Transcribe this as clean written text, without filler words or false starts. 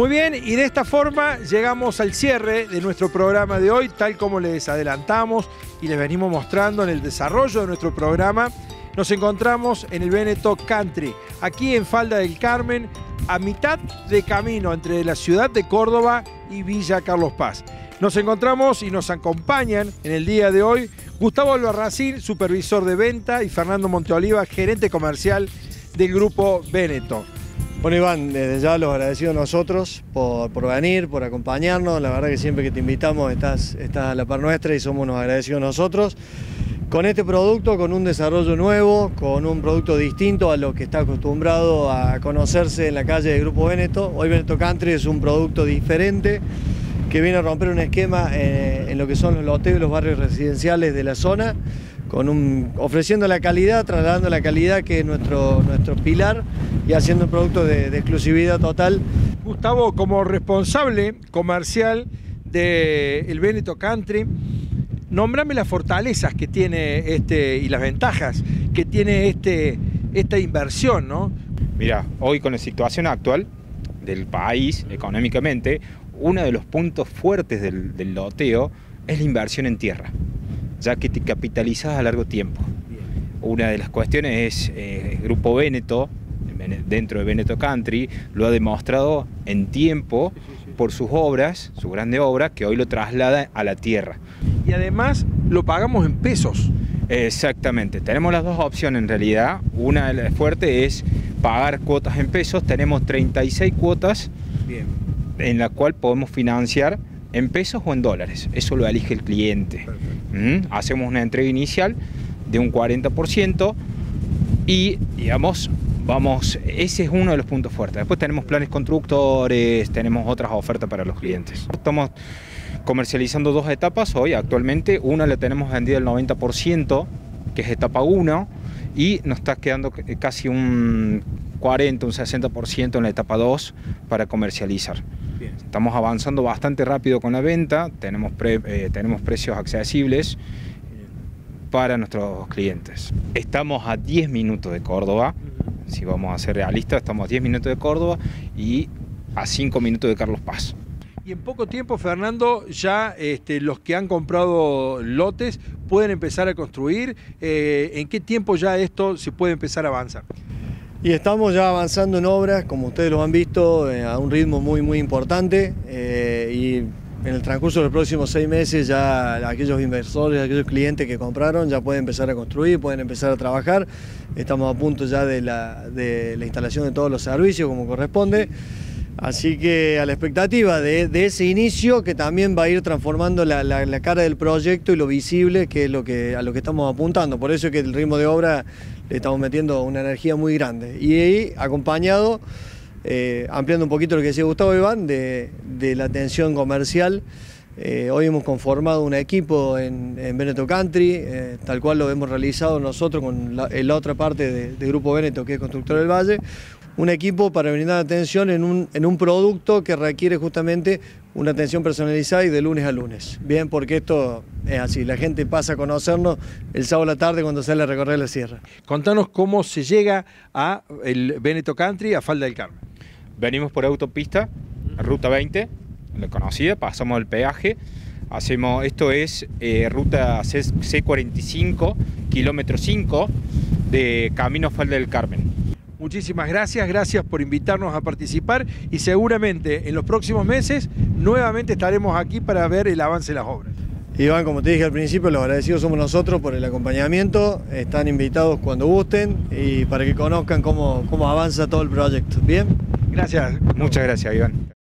Muy bien, y de esta forma llegamos al cierre de nuestro programa de hoy, tal como les adelantamos y les venimos mostrando en el desarrollo de nuestro programa. Nos encontramos en el Veneto Country, aquí en Falda del Carmen, a mitad de camino entre la ciudad de Córdoba y Villa Carlos Paz. Nos encontramos y nos acompañan en el día de hoy Gustavo Albarracín, supervisor de venta, y Fernando Monteoliva, gerente comercial del Grupo Veneto. Bueno, Iván, desde ya los agradecidos nosotros por venir, por acompañarnos. La verdad que siempre que te invitamos estás a la par nuestra y somos unos agradecidos nosotros. Con este producto, con un desarrollo nuevo, con un producto distinto a lo que está acostumbrado a conocerse en la calle del Grupo Veneto. Hoy Veneto Country es un producto diferente que viene a romper un esquema en lo que son los loteos y los barrios residenciales de la zona, ofreciendo la calidad, trasladando la calidad que es nuestro pilar y haciendo un producto de exclusividad total. Gustavo, como responsable comercial del Veneto Country, nómbrame las fortalezas que tiene y las ventajas que tiene esta inversión, ¿no? Mira, hoy con la situación actual del país económicamente, uno de los puntos fuertes del loteo es la inversión en tierra, ya que te capitalizas a largo tiempo. Una de las cuestiones es el Grupo Veneto, dentro de Veneto Country, lo ha demostrado en tiempo por sus obras, su grande obra, que hoy lo traslada a la tierra. Y además lo pagamos en pesos. Exactamente, tenemos las dos opciones en realidad. Una de las fuertes es pagar cuotas en pesos, tenemos 36 cuotas. Bien. En la cual podemos financiar en pesos o en dólares, eso lo elige el cliente. Hacemos una entrega inicial de un 40% y digamos, ese es uno de los puntos fuertes. Después tenemos planes constructores, tenemos otras ofertas para los clientes. Estamos comercializando dos etapas hoy actualmente, una la tenemos vendida al 90%, que es etapa 1, y nos está quedando casi un 40, un 60% en la etapa 2 para comercializar. Bien. Estamos avanzando bastante rápido con la venta, tenemos precios accesibles para nuestros clientes. Estamos a 10 minutos de Córdoba, si vamos a ser realistas, estamos a 10 minutos de Córdoba y a 5 minutos de Carlos Paz. Y en poco tiempo, Fernando, ya los que han comprado lotes pueden empezar a construir. ¿En qué tiempo ya esto se puede empezar a avanzar? Y estamos ya avanzando en obras, como ustedes lo han visto, a un ritmo muy importante. Y en el transcurso de los próximos 6 meses ya aquellos inversores, aquellos clientes que compraron ya pueden empezar a construir, pueden empezar a trabajar. Estamos a punto ya de la instalación de todos los servicios como corresponde. Así que a la expectativa de ese inicio, que también va a ir transformando la cara del proyecto y lo visible, que es a lo que estamos apuntando. Por eso es que el ritmo de obra le estamos metiendo una energía muy grande. Y ahí acompañado, ampliando un poquito lo que decía Gustavo Iván, de la atención comercial. Hoy hemos conformado un equipo en Veneto Country, tal cual lo hemos realizado nosotros con la otra parte del Grupo Veneto, que es Constructora del Valle. Un equipo para brindar atención en un producto que requiere justamente una atención personalizada y de lunes a lunes. Bien, porque esto es así, la gente pasa a conocernos el sábado a la tarde cuando sale a recorrer la sierra. Contanos cómo se llega a el Veneto Country, a Falda del Carmen. Venimos por autopista, ruta 20, la conocida, pasamos el peaje, esto es ruta C45, kilómetro 5 de camino a Falda del Carmen. Muchísimas gracias por invitarnos a participar y seguramente en los próximos meses nuevamente estaremos aquí para ver el avance de las obras. Iván, como te dije al principio, los agradecidos somos nosotros por el acompañamiento, están invitados cuando gusten y para que conozcan cómo avanza todo el proyecto. ¿Bien? Gracias. Muchas gracias, Iván.